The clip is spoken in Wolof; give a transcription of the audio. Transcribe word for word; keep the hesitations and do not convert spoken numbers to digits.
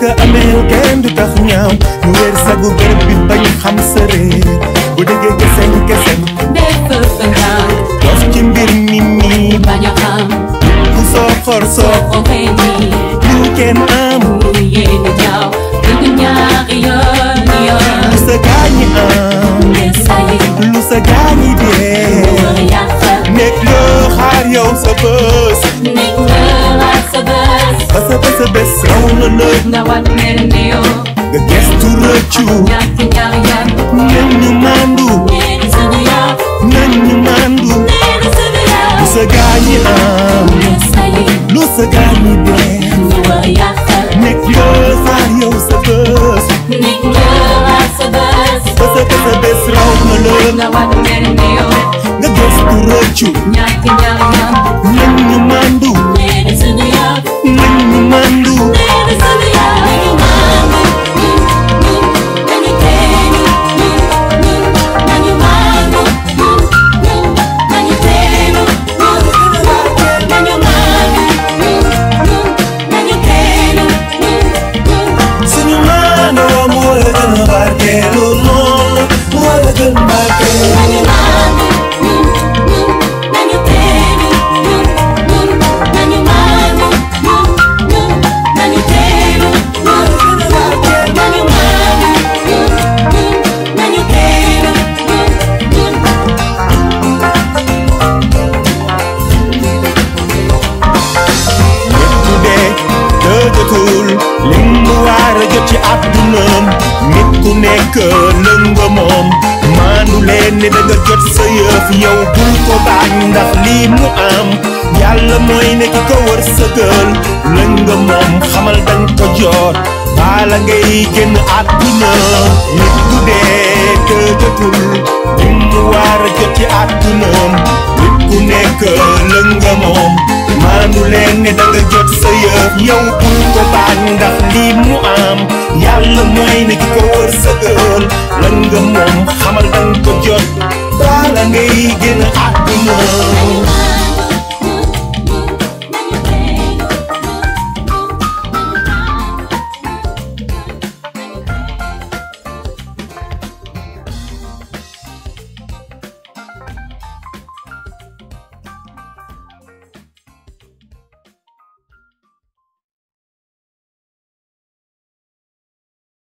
ñàkk ameel kenn du tax ñaaw ñu wér sagu bërëb bi bañ xam sa réer bu déggee keseng keseng def fa ñaaw dof ci mbir mi nii bañ a xam ku soo xor soo ko xëy nii lu kenn am mu yéene ñaaw dëgg ñaari yoon yoon lu sa gaañi am lu sa gaañi dee nekk loo xaar yow sa bës nekk loo sa bës ba sa bës a bés raw na nëg nga wat mel ni yow nga gestu rëccu ñàkk ñaari yoon nañ ñu mandu neeni suñu yow nañ ñu mandu neeni suñu yow lu sa gaañi am lu sa gaañi dee nekk loo xaar yow sa bës nekk loo sa bës ba sa bës a bés raw na nëg nga wat mel ni yow nga gestu rëccu ñàkk ñaari yoon nañ ñu mandu neeni suñu yow nañ ñu mandu neeni suñu yow nañu mandu ñun ñun nañu teenu ñun ñun nañu mandu ñun ñun nañu teenu ñun ñun nañu mandu ñun ñun nañu teenu ñun ñun suñu maandoo moo la gën a barkeelu noonu moo la gën barkeelu nañu mandu ñun ñun nañu teenu ñun ñun nañu mandu ñun ñun nañu teenu ñun ñun nañu mandu ñun ñun nañu teenu ñun ñun nit ku dee tëjatul li mu war a jot ci àddunaam nit ku nekk lënga moom maandu leen ne da nga jot sa yëf yow bul ko bañ ndax lii mu am yàlla mooy ne ki ko wër sëgal lënga moom xamal dañ ko jot baala ngay génn àdduna nit ku dee tëjatul li mu war a jot ci àddunaam nit ku nekk lënga moom maandu leen ne da nga jot sa yëf yow bul ko bañ ndax lii mu am yàlla mooy ne ki ko wër sëgal lënga moom xamal dañ ko jot baala ngay génn